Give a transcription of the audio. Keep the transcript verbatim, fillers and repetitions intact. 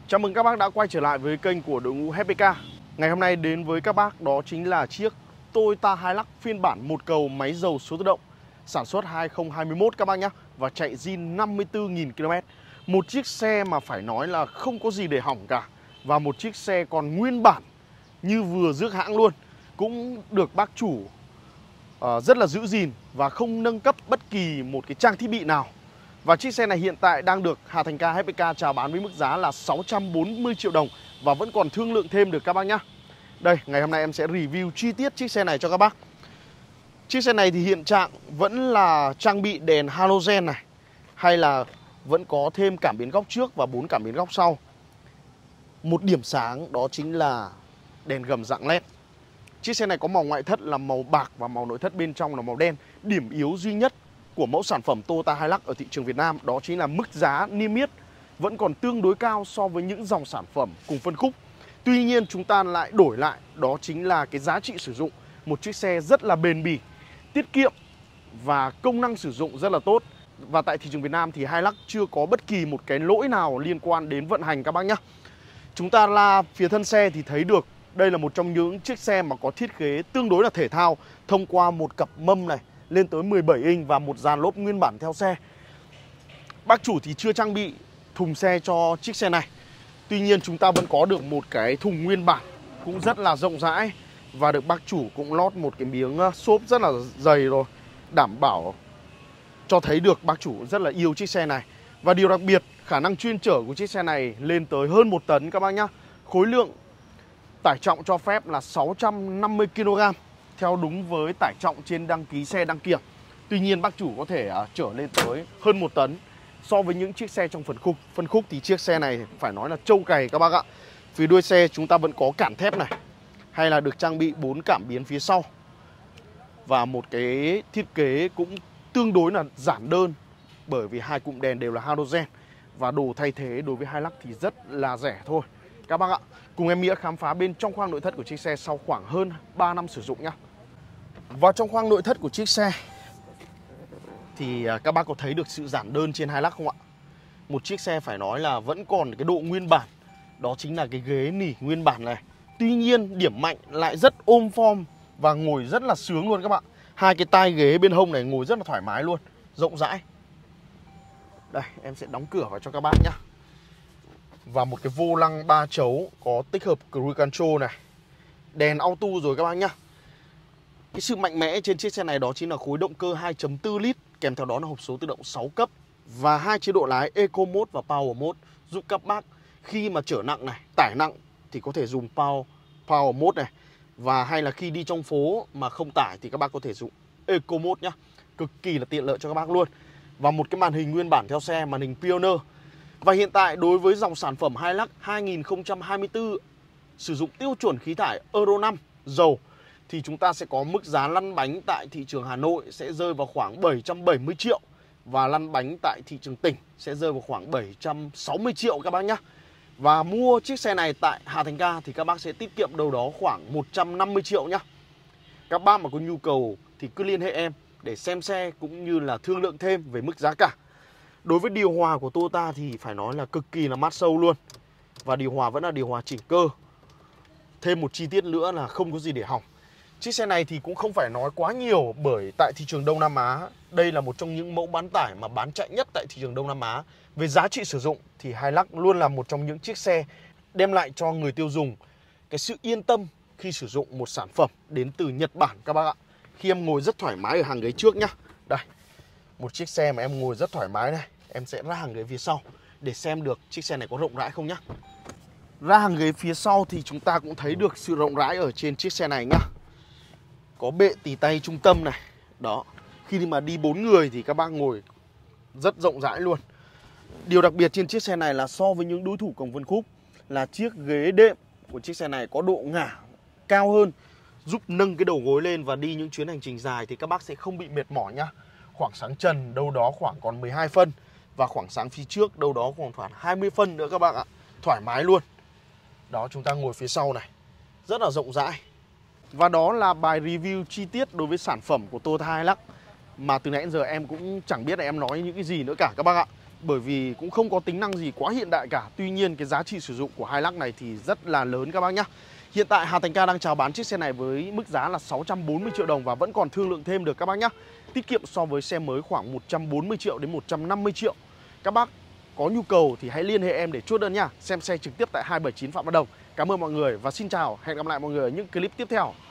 Chào mừng các bác đã quay trở lại với kênh của đội ngũ hát pê ca. Ngày hôm nay đến với các bác đó chính là chiếc Toyota Hilux phiên bản một cầu máy dầu số tự động, sản xuất hai không hai mốt các bác nhé, và chạy zin năm mươi tư nghìn ki lô mét. Một chiếc xe mà phải nói là không có gì để hỏng cả, và một chiếc xe còn nguyên bản như vừa rước hãng luôn. Cũng được bác chủ uh, rất là giữ gìn và không nâng cấp bất kỳ một cái trang thiết bị nào. Và chiếc xe này hiện tại đang được Hà Thành Ca hát pê ca chào bán với mức giá là sáu trăm bốn mươi triệu đồng và vẫn còn thương lượng thêm được các bác nhé. Đây, ngày hôm nay em sẽ review chi tiết chiếc xe này cho các bác. Chiếc xe này thì hiện trạng vẫn là trang bị đèn halogen này, hay là vẫn có thêm cảm biến góc trước và bốn cảm biến góc sau. Một điểm sáng đó chính là đèn gầm dạng led. Chiếc xe này có màu ngoại thất là màu bạc và màu nội thất bên trong là màu đen. Điểm yếu duy nhất của mẫu sản phẩm Toyota Hilux ở thị trường Việt Nam đó chính là mức giá niêm yết vẫn còn tương đối cao so với những dòng sản phẩm cùng phân khúc. Tuy nhiên chúng ta lại đổi lại đó chính là cái giá trị sử dụng. Một chiếc xe rất là bền bỉ, tiết kiệm và công năng sử dụng rất là tốt. Và tại thị trường Việt Nam thì Hilux chưa có bất kỳ một cái lỗi nào liên quan đến vận hành các bác nhé. Chúng ta la phía thân xe thì thấy được đây là một trong những chiếc xe mà có thiết kế tương đối là thể thao, thông qua một cặp mâm này lên tới mười bảy inch và một dàn lốp nguyên bản theo xe. Bác chủ thì chưa trang bị thùng xe cho chiếc xe này. Tuy nhiên chúng ta vẫn có được một cái thùng nguyên bản cũng rất là rộng rãi, và được bác chủ cũng lót một cái miếng xốp rất là dày rồi, đảm bảo cho thấy được bác chủ rất là yêu chiếc xe này. Và điều đặc biệt, khả năng chuyên chở của chiếc xe này lên tới hơn một tấn các bác nhá. Khối lượng tải trọng cho phép là sáu trăm năm mươi ki lô gam theo đúng với tải trọng trên đăng ký xe đăng kiểm. Tuy nhiên bác chủ có thể uh, chở lên tới hơn một tấn so với những chiếc xe trong phân khúc. Phân khúc thì chiếc xe này phải nói là trâu cày các bác ạ. Phía đuôi xe chúng ta vẫn có cản thép này, hay là được trang bị bốn cảm biến phía sau, và một cái thiết kế cũng tương đối là giản đơn, bởi vì hai cụm đèn đều là halogen. Và đồ thay thế đối với Hilux thì rất là rẻ thôi các bác ạ. Cùng em Nghĩa khám phá bên trong khoang nội thất của chiếc xe sau khoảng hơn ba năm sử dụng nhá. Vào trong khoang nội thất của chiếc xe thì các bác có thấy được sự giản đơn trên Hilux không ạ? Một chiếc xe phải nói là vẫn còn cái độ nguyên bản, đó chính là cái ghế nỉ nguyên bản này. Tuy nhiên điểm mạnh lại rất ôm form và ngồi rất là sướng luôn các bạn. Hai cái tai ghế bên hông này ngồi rất là thoải mái luôn, rộng rãi. Đây, em sẽ đóng cửa vào cho các bác nhá. Và một cái vô lăng ba chấu có tích hợp cruise control này, đèn auto rồi các bác nhá. Cái sự mạnh mẽ trên chiếc xe này đó chính là khối động cơ hai chấm bốn lít, kèm theo đó là hộp số tự động sáu cấp và hai chế độ lái Eco Mode và Power Mode, giúp các bác khi mà chở nặng này, tải nặng thì có thể dùng Power, Power Mode này, và hay là khi đi trong phố mà không tải thì các bác có thể dùng Eco Mode nhá. Cực kỳ là tiện lợi cho các bác luôn. Và một cái màn hình nguyên bản theo xe, màn hình Pioneer. Và hiện tại đối với dòng sản phẩm Hilux hai không hai tư sử dụng tiêu chuẩn khí thải Euro năm dầu thì chúng ta sẽ có mức giá lăn bánh tại thị trường Hà Nội sẽ rơi vào khoảng bảy trăm bảy mươi triệu, và lăn bánh tại thị trường tỉnh sẽ rơi vào khoảng bảy trăm sáu mươi triệu các bác nhé. Và mua chiếc xe này tại Hà Thành Ca thì các bác sẽ tiết kiệm đâu đó khoảng một trăm năm mươi triệu nhé. Các bác mà có nhu cầu thì cứ liên hệ em để xem xe cũng như là thương lượng thêm về mức giá cả. Đối với điều hòa của Toyota thì phải nói là cực kỳ là mát sâu luôn. Và điều hòa vẫn là điều hòa chỉnh cơ. Thêm một chi tiết nữa là không có gì để hỏng. Chiếc xe này thì cũng không phải nói quá nhiều, bởi tại thị trường Đông Nam Á đây là một trong những mẫu bán tải mà bán chạy nhất tại thị trường Đông Nam Á. Về giá trị sử dụng thì Hilux luôn là một trong những chiếc xe đem lại cho người tiêu dùng cái sự yên tâm khi sử dụng một sản phẩm đến từ Nhật Bản các bác ạ. Khi em ngồi rất thoải mái ở hàng ghế trước nhá. Đây, một chiếc xe mà em ngồi rất thoải mái này. Em sẽ ra hàng ghế phía sau để xem được chiếc xe này có rộng rãi không nhá. Ra hàng ghế phía sau thì chúng ta cũng thấy được sự rộng rãi ở trên chiếc xe này nhá. Có bệ tì tay trung tâm này. Đó, khi mà đi bốn người thì các bác ngồi rất rộng rãi luôn. Điều đặc biệt trên chiếc xe này là so với những đối thủ cùng phân khúc là chiếc ghế đệm của chiếc xe này có độ ngả cao hơn, giúp nâng cái đầu gối lên và đi những chuyến hành trình dài thì các bác sẽ không bị mệt mỏi nhá. Khoảng sáng trần đâu đó khoảng còn mười hai phân, và khoảng sáng phía trước đâu đó khoảng khoảng hai mươi phân nữa các bác ạ. Thoải mái luôn. Đó, chúng ta ngồi phía sau này rất là rộng rãi. Và đó là bài review chi tiết đối với sản phẩm của Toyota Hilux, mà từ nãy đến giờ em cũng chẳng biết là em nói những cái gì nữa cả các bác ạ. bởi vì cũng không có tính năng gì quá hiện đại cả. Tuy nhiên cái giá trị sử dụng của Hilux này thì rất là lớn các bác nhá. Hiện tại Hà Thành Ca đang chào bán chiếc xe này với mức giá là sáu trăm bốn mươi triệu đồng và vẫn còn thương lượng thêm được các bác nhá. Tiết kiệm so với xe mới khoảng một trăm bốn mươi triệu đến một trăm năm mươi triệu. Các bác có nhu cầu thì hãy liên hệ em để chốt đơn nha. Xem xe trực tiếp tại hai bảy chín Phạm Văn Đồng. Cảm ơn mọi người và xin chào, hẹn gặp lại mọi người ở những clip tiếp theo.